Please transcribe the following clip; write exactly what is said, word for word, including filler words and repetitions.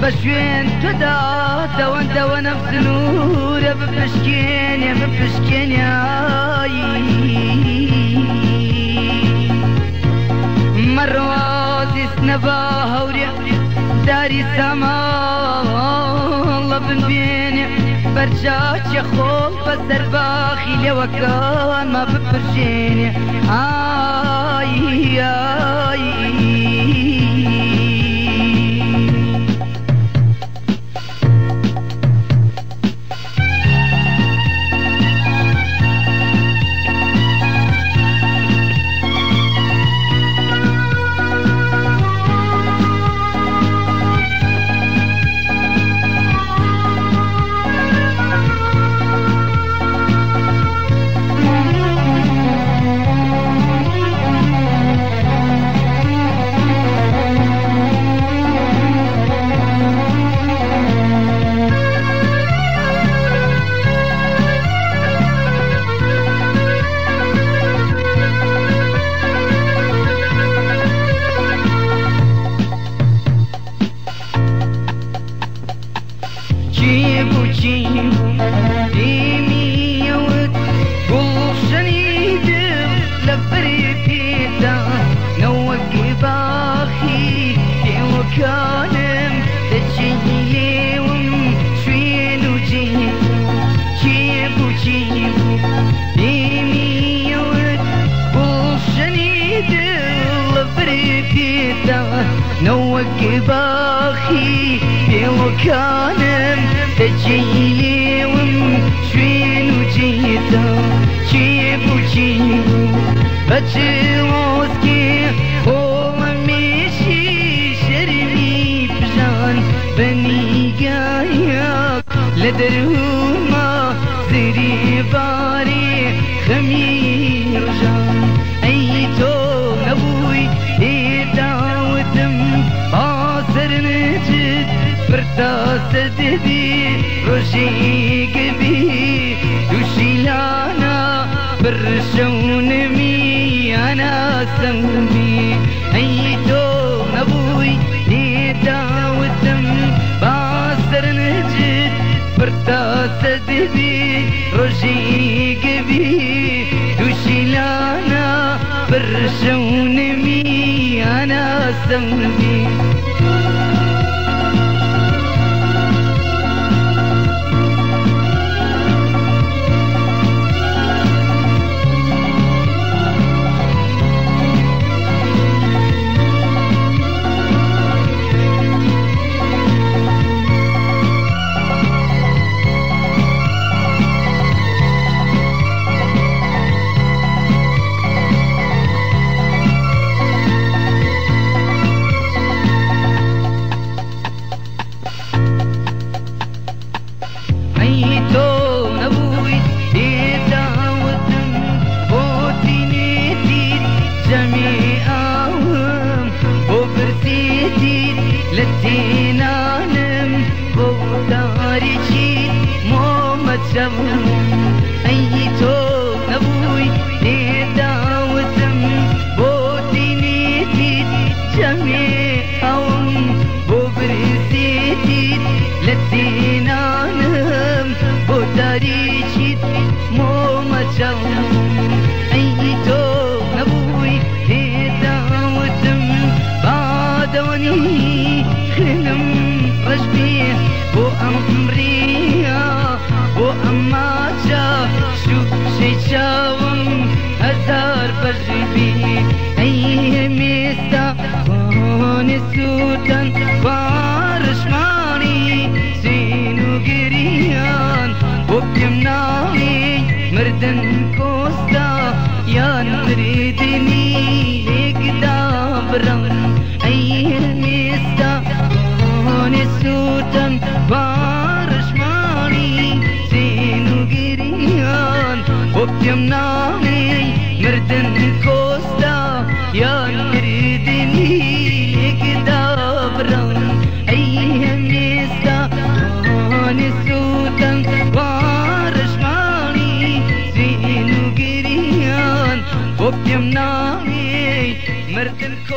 بشوين تدا دوان دوان نفس نور بفشكين يا بفشكين يا مروازي سنبا هوريا داري سما الله بنبيني برجاك يا خول بسر باخي لوكان ما بفرجيني آي آي جيبو جيبو ديمي يود قلشني دل لبري بيتا نوق باخي في مكانم تجيلي وم شوينو جيبو جيبو جيبو ديمي يود قلشني دل لبري بيتا نوق باخي في مكانم تجيلي وم شوين وجيتا جيبو جيبو بجوزكي هو ميشي شرمي بجان بني قايب لدرهما زري باري خمير جان ايتو نبوي ايداوتم باصر نجد برتاس ددي روشي قبي دوشيلانا برشون مي انا سمي ايتو نبوي داوتم باصر نجد برتاس ددي روشي قبي دوشيلانا برشون مي انا سمي لتينانم بوداري جيت مو متشم ايتو نبوي داوتم بوديني تيت جميعهم بوبرسي تيت لتينانم بوداري جيت مو متشم ايتو نبوي داوتم بعدوني خنم رجبي بو أمريا بو أماجا شوف شي شاوم هزار برجبي أي ميستا وون السودان بارش ماني سينو قريان وبيمناني مردن كوستا يا نريدني ليك دابران أي ميستا السودان بارش ماني زينو قريان وبيمناني مردن كوستا يا نريدني لك دابران ايهم نستا السودان بارش ماني زينو قريان وبيمناني مردن